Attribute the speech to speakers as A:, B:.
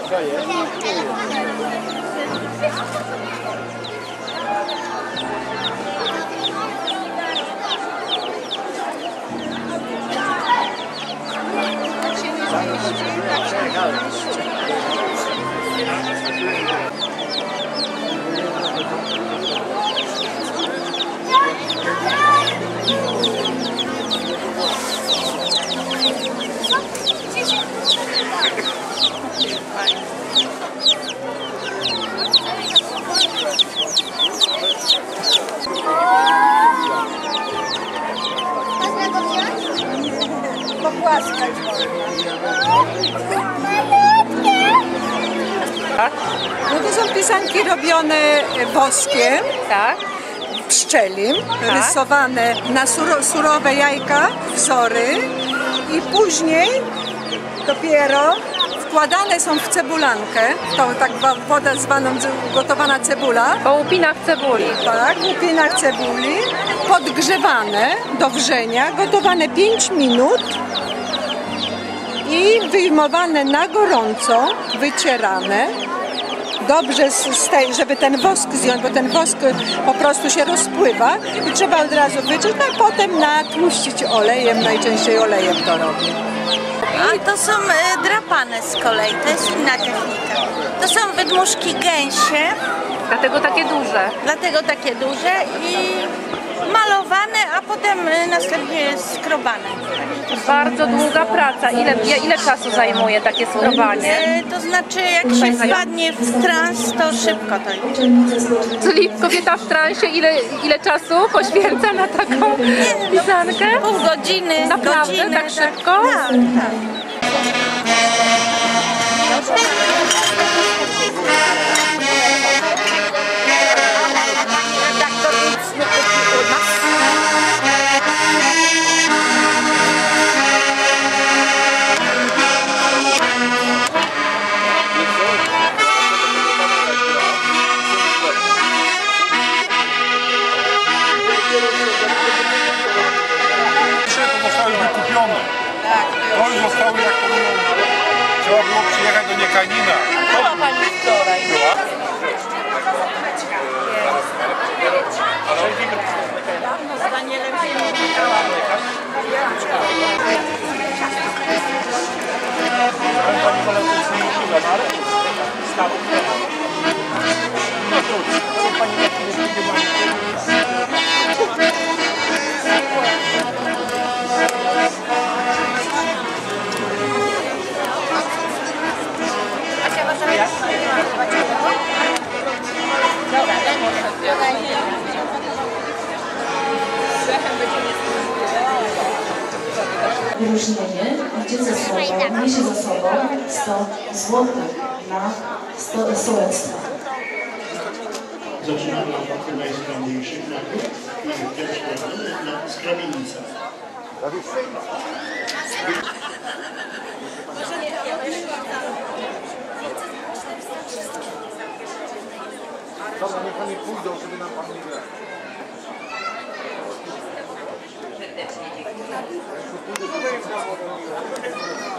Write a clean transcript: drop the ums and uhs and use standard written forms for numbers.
A: No to są pisanki robione woskiem, tak, pszczelim, rysowane na surowe jajka, wzory i później dopiero wkładane są w cebulankę, tą tak wodę zwaną gotowana cebula.
B: Po łupinach cebuli.
A: Tak, łupinach cebuli, podgrzewane do wrzenia, gotowane 5 minut i wyjmowane na gorąco, wycierane. Dobrze, żeby ten wosk zdjąć, bo ten wosk po prostu się rozpływa i trzeba od razu wyciąć, no a potem natłuścić olejem, najczęściej olejem to robię.
C: A to są drapane z kolei, to jest inna technika. To są wydmuszki gęsie.
B: Dlatego takie duże.
C: Dlatego takie duże i malowane, a potem następnie skrobane.
B: Bardzo długa praca. Ile czasu zajmuje takie skrobanie?
C: To znaczy, jak się wpadnie w trans, to szybko to idzie.
B: Czyli kobieta w transie ile czasu poświęca na taką pisankę?
C: Pół godziny,
B: naprawdę?
C: godzinę,
B: Tak szybko?
C: Tak, tak.
D: To już zostały jak powinno. Trzeba było przyjechać do Niekanina.
C: Była pani wczoraj.
D: Była?
C: Z Danielem
E: Wyróżnienie idzie ze sobą, niesie ze sobą 100 zł na sołectwo.
F: Zaczynamy od najskromniejszych nagród. Mamy pierwszy na skromienica.
D: Dobra, niech oni pójdą, żeby nam pan nie grał. Serdecznie dziękuję.